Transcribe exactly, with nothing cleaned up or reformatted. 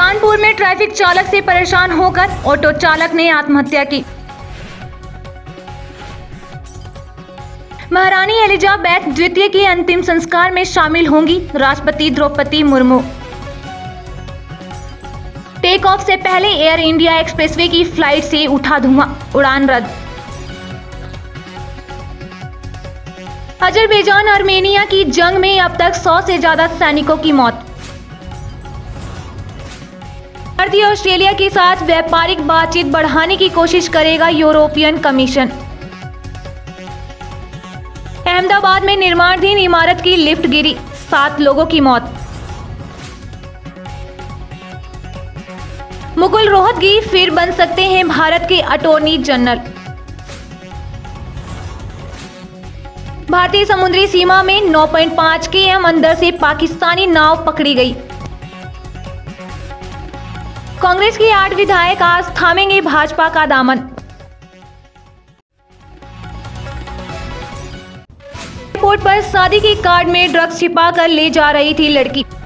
कानपुर में ट्रैफिक चालक से परेशान होकर ऑटो चालक ने आत्महत्या की। महारानी एलिजाबेथ द्वितीय के अंतिम संस्कार में शामिल होंगी राष्ट्रपति द्रौपदी मुर्मू। टेक ऑफ से पहले एयर इंडिया एक्सप्रेसवे की फ्लाइट से उठा धुआं, उड़ान रद्द। अजरबैजान आर्मेनिया की जंग में अब तक सौ से ज्यादा सैनिकों की मौत। भारतीय ऑस्ट्रेलिया के साथ व्यापारिक बातचीत बढ़ाने की कोशिश करेगा यूरोपियन कमीशन। अहमदाबाद में निर्माणाधीन इमारत की लिफ्ट गिरी, सात लोगों की मौत। मुकुल रोहतगी फिर बन सकते हैं भारत के अटॉर्नी जनरल। भारतीय समुद्री सीमा में नौ पॉइंट पाँच किलोमीटर अंदर से पाकिस्तानी नाव पकड़ी गई। कांग्रेस के आठ विधायक आज थामेंगे भाजपा का दामन। एयरपोर्ट पर शादी के कार्ड में ड्रग्स छिपा कर ले जा रही थी लड़की।